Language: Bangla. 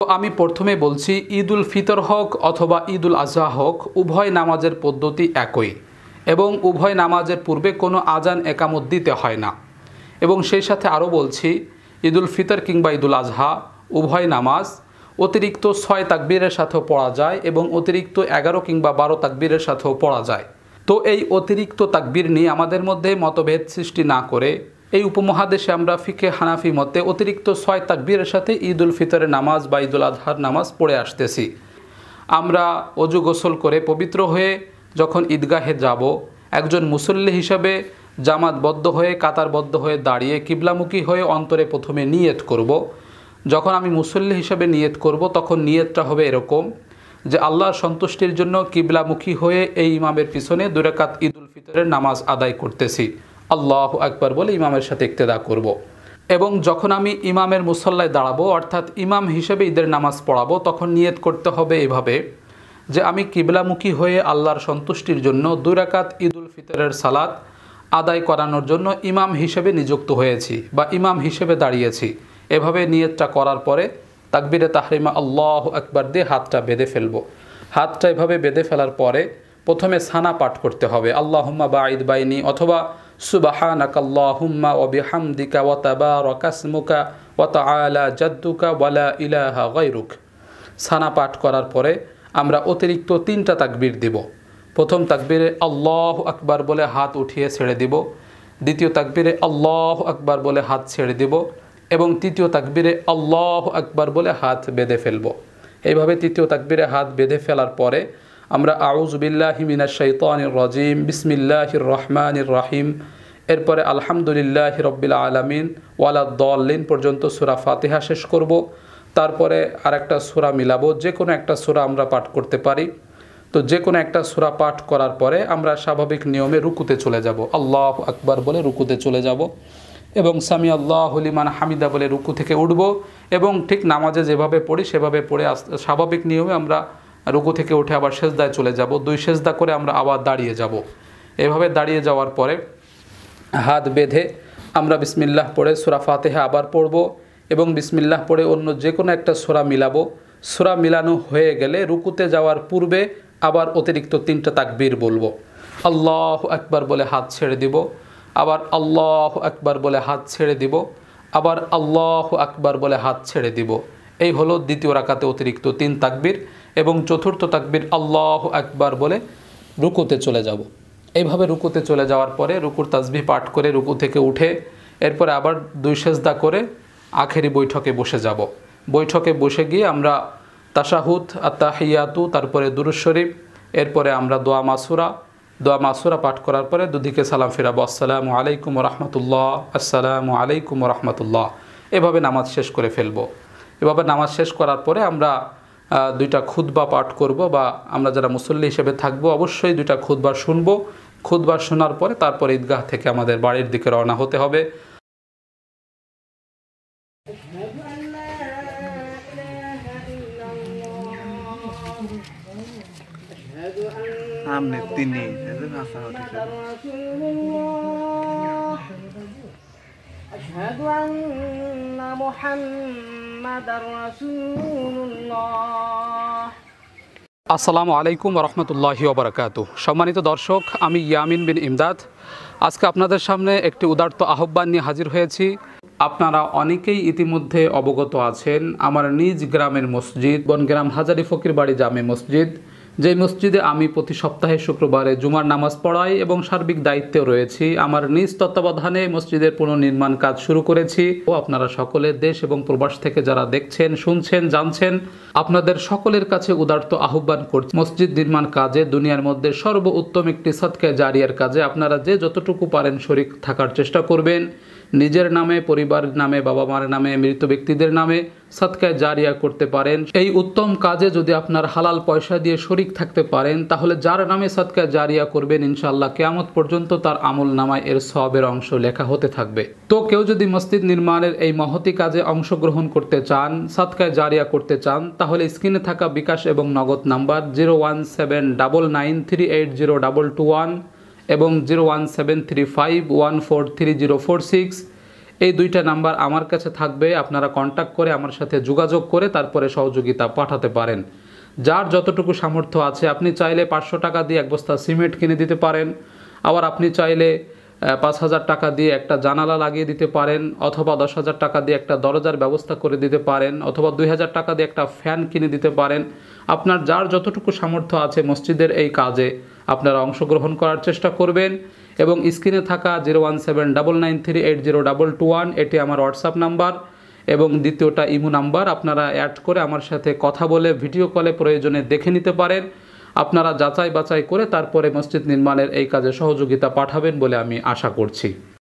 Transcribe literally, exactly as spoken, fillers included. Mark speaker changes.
Speaker 1: আমি প্রথমে বলছি, ঈদ উল ফিতর হোক অথবা ঈদ উল আজহা হোক, উভয় নামাজের পদ্ধতি একই এবং উভয় নামাজের পূর্বে কোনো আজান একামত দিতে হয় না। এবং সেই সাথে আরও বলছি, ঈদ উল ফিতর কিংবা ঈদ উল আজহা উভয় নামাজ অতিরিক্ত ছয় তাকবীরের সাথেও পড়া যায় এবং অতিরিক্ত এগারো কিংবা বারো তাকবীরের সাথেও পড়া যায়। তো এই অতিরিক্ত তাকবীর নিয়ে আমাদের মধ্যে মতভেদ সৃষ্টি না করে এই উপমহাদেশে আমরা ফিকে হানাফি মতে অতিরিক্ত ছয় তাকবীরের সাথে ঈদ উল ফিতরের নামাজ বা ঈদ উল আজহার নামাজ পড়ে আসতেছি। আমরা অজু গোসল করে পবিত্র হয়ে যখন ঈদগাহে যাব, একজন মুসল্লি হিসাবে জামাতবদ্ধ হয়ে কাতারবদ্ধ হয়ে দাঁড়িয়ে কিবলামুখী হয়ে অন্তরে প্রথমে নিয়ত করব। যখন আমি মুসল্লি হিসাবে নিয়ত করব তখন নিয়তটা হবে এরকম যে আল্লাহর সন্তুষ্টির জন্য কিবলামুখী হয়ে এই ইমামের পিছনে দুই রাকাত ঈদ উল ফিতরের নামাজ আদায় করতেছি, আল্লাহু আকবার বলে ইমামের সাথে ইক্তেদা করব। এবং যখন আমি ইমামের মুসল্লায় দাঁড়াবো অর্থাৎ ইমাম হিসেবে ঈদের নামাজ পড়াবো, তখন নিয়ত করতে হবে এভাবে যে আমি কিবলামুখী হয়ে আল্লাহর সন্তুষ্টির জন্য দুই রাকাত ঈদ উল ফিতরের সালাত আদায় করানোর জন্য ইমাম হিসেবে নিযুক্ত হয়েছি বা ইমাম হিসেবে দাঁড়িয়েছি। এভাবে নিয়তটা করার পরে তাকবীরে তাহরিমা আল্লাহু আকবার দিয়ে হাতটা বেঁধে ফেলবো। হাতটা এভাবে বেঁধে ফেলার পরে প্রথমে সানা পাঠ করতে হবে, আল্লাহুম্মা বাঈদ বাইনি অথবা সুবহানাকাল্লাহুম্মা ওয়া বিহামদিকা ওয়া তাবারাকা ইসমুকা ওয়া তাআলা জাদ্দুকা ওয়া লা ইলাহা গায়রুক। সানা পাঠ করার পরে আমরা অতিরিক্ত তিনটা তাকবীর দিব। প্রথম তাকবীরে আল্লাহু আকবার বলে হাত উঠিয়ে ছেড়ে দিব, দ্বিতীয় তাকবীরে আল্লাহু আকবার বলে হাত ছেড়ে দিব এবং তৃতীয় তাকবীরে আল্লাহু আকবার বলে হাত বেঁধে ফেলব। এইভাবে তৃতীয় তাকবীরে হাত বেঁধে ফেলার পরে আমরা আউযু বিল্লাহি মিনাশ শাইতানির রাজিম বিসমিল্লাহির রহমানির রহিম, এরপরে আলহামদুলিল্লাহি রাব্বিল আলামিন ওয়ালাদ-দাল্লিন পর্যন্ত সূরা ফাতিহা শেষ করব। তারপরে আরেকটা সূরা মিলাবো, যে কোনো একটা সূরা আমরা পাঠ করতে পারি। তো যে কোনো একটা সূরা পাঠ করার পরে আমরা স্বাভাবিক নিয়মে রুকুতে চলে যাব, আল্লাহু আকবার বলে রুকুতে চলে যাব এবং সামি আল্লাহু লিমান হামিদা বলে রুকু থেকে উঠব এবং ঠিক নামাজে যেভাবে পড়ি সেভাবে পড়ে স্বাভাবিক নিয়মে আমরা রুকু থেকে উঠে আবার সেজদায় চলে যাব। দুই সেজদা করে আমরা আবার দাঁড়িয়ে যাব। এভাবে দাঁড়িয়ে যাওয়ার পরে হাত বেঁধে আমরা বিসমিল্লাহ পড়ে সূরা ফাতিহা আবার পড়ব এবং বিসমিল্লাহ পড়ে অন্য যে কোনো একটা সূরা মিলাবো। সূরা মিলানো হয়ে গেলে রুকুতে যাওয়ার পূর্বে আবার অতিরিক্ত তিনটা তাকবীর বলবো, আল্লাহু আকবার বলে হাত ছেড়ে দিব, আবার আল্লাহু আকবার বলে হাত ছেড়ে দিব, আবার আল্লাহু আকবার বলে হাত ছেড়ে দিব। এই হলো দ্বিতীয় রাকাতে অতিরিক্ত তিন তাকবীর এবং চতুর্থ তাকবীর আল্লাহু আকবার বলে রুকুতে চলে যাব। এইভাবে রুকুতে চলে যাওয়ার পরে রুকুর তাসবিহ পাঠ করে রুকু থেকে উঠে এরপরে আবার দুই সেজদা করে আখেরি বৈঠকে বসে যাব। বৈঠকে বসে গিয়ে আমরা তাশাহুদ, আত্তাহিয়াতু, তারপরে দুরূদ শরীফ, এরপরে আমরা দোয়া মাসুরা দোয়া মাসুরা পাঠ করার পরে দুদিকে সালাম ফিরাবো, আসসালামু আলাইকুম রহমতুল্লাহ, আসসালামু আলাইকুম রহমতুল্লাহ। এভাবে নামাজ শেষ করে ফেলবো। এভাবে নামাজ শেষ করার পরে আমরা দুইটা খুতবা পাঠ করব বা আমরা যারা মুসল্লি হিসেবে থাকবো অবশ্যই দুইটা খুতবা শুনবো। খুতবা শোনার পরে তারপরে ঈদগাহ থেকে আমাদের বাড়ির দিকে রওনা হতে হবে।
Speaker 2: সামনে তিনি
Speaker 3: أشهد أن محمدًا رسول الله।
Speaker 1: আসসালামু আলাইকুম রহমতুল্লাহি ওয়া বারাকাতুহু। সম্মানিত দর্শক, আমি ইয়ামিন বিন ইমদাদ আজকে আপনাদের সামনে একটি উদারত আহ্বান নিয়ে হাজির হয়েছি। আপনারা অনেকেই ইতিমধ্যে অবগত আছেন আমার নিজ গ্রামের মসজিদ বনগ্রাম হাজারি ফকির বাড়ি জামে মসজিদ, যেই মসজিদে আমি প্রতি সপ্তাহে শুক্রবারে জুমার নামাজ পড়াই এবং সার্বিক দায়িত্বে রয়েছি। আমার নিজ তত্ত্বাবধানে মসজিদের পুনর্নির্মাণ কাজ শুরু করেছি। ও আপনারা সকলে দেশ এবং প্রবাস থেকে যারা দেখছেন, শুনছেন, জানছেন, আপনাদের সকলের কাছে উদারত আহ্বান করছি, মসজিদ নির্মাণ কাজে দুনিয়ার মধ্যে সর্বোত্তম একটি সাদকা জারিয়ার কাজে আপনারা যে যতটুকু পারেন শরীক থাকার চেষ্টা করবেন। নিজের নামে, পরিবারের নামে, বাবা মার নামে, মৃত ব্যক্তিদের নামে সাদকা জারিয়া করতে পারেন। এই উত্তম কাজে যদি আপনার হালাল পয়সা দিয়ে শরীক থাকতে পারেন তাহলে যার নামে সাদকা জারিয়া করবেন ইনশাআল্লাহ কিয়ামত পর্যন্ত তার আমল নামায় এর সওয়াবের অংশ লেখা হতে থাকবে। তো কেউ যদি মসজিদ নির্মাণের এই মহতি কাজে অংশগ্রহণ করতে চান, সাদকা জারিয়া করতে চান, তাহলে স্ক্রিনে থাকা বিকাশ এবং Nagad number zero one seven double nine three eight zero double two one এবং zero one seven three five one four three zero four six এই দুইটা নাম্বার আমার কাছে থাকবে, আপনারা কন্ট্যাক্ট করে আমার সাথে যোগাযোগ করে তারপরে সহযোগিতা পাঠাতে পারেন। যার যতটুকু সামর্থ্য আছে, আপনি চাইলে পাঁচশো টাকা দিয়ে এক বস্তা সিমেন্ট কিনে দিতে পারেন, আবার আপনি চাইলে পাঁচ হাজার টাকা দিয়ে একটা জানালা লাগিয়ে দিতে পারেন, অথবা দশ হাজার টাকা দিয়ে একটা দরজার ব্যবস্থা করে দিতে পারেন, অথবা দুই হাজার টাকা দিয়ে একটা ফ্যান কিনে দিতে পারেন। আপনার যার যতটুকু সামর্থ্য আছে মসজিদের এই কাজে আপনারা অংশগ্রহণ করার চেষ্টা করবেন। এবং স্ক্রিনে থাকা zero one seven double nine three eight zero double two one এটি আমার হোয়াটসঅ্যাপ নাম্বার, এবং দ্বিতীয়টা ইমো নাম্বার। আপনারা অ্যাড করে আমার সাথে কথা বলে ভিডিও কলে প্রয়োজনে দেখে নিতে পারেন। আপনারা যাচাই বাছাই করে তারপরে মসজিদ নির্মাণের এই কাজে সহযোগিতা পাঠাবেন বলে আমি আশা করছি।